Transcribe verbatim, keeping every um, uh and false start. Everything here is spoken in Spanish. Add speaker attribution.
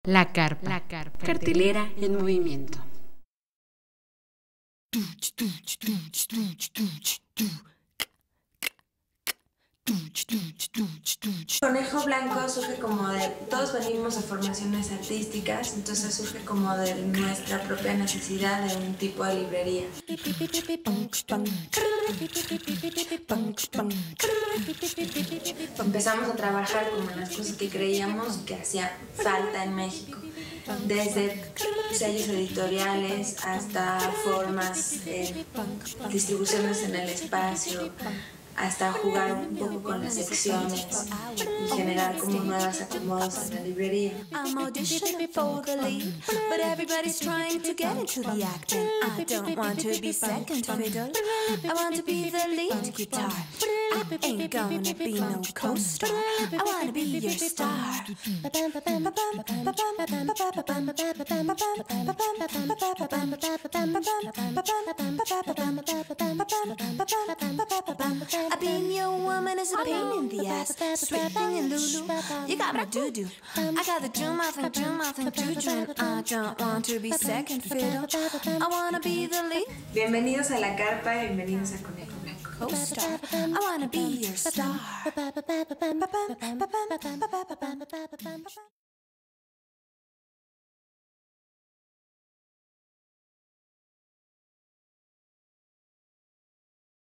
Speaker 1: La carpa. La carpa.
Speaker 2: Cartelera en movimiento.
Speaker 3: Conejo Blanco surge como de, todos venimos de formaciones artísticas, entonces surge como de nuestra propia necesidad de un tipo de librería. Empezamos a trabajar como en las cosas que creíamos que hacía falta en México, desde sellos editoriales hasta formas, eh, distribuciones en el espacio, hasta jugar un poco con las secciones y generar como nuevas acomodos en la librería.
Speaker 4: I'm auditioning for the lead, but everybody's trying to get into the acting. I don't want to be second fiddle, I want to be the lead guitar. I ain't gonna be no co-star, I wanna be your star. I've been your woman is a pain in the ass, sweet thing and Lulu, you got my doo-doo. I got the June mouth and June mouth and June. I don't want to be second fiddle, I wanna be the lead.
Speaker 3: Bienvenidos a La Carpa, bienvenidos a Conejo Blanco.
Speaker 4: Co-star, I wanna be your star.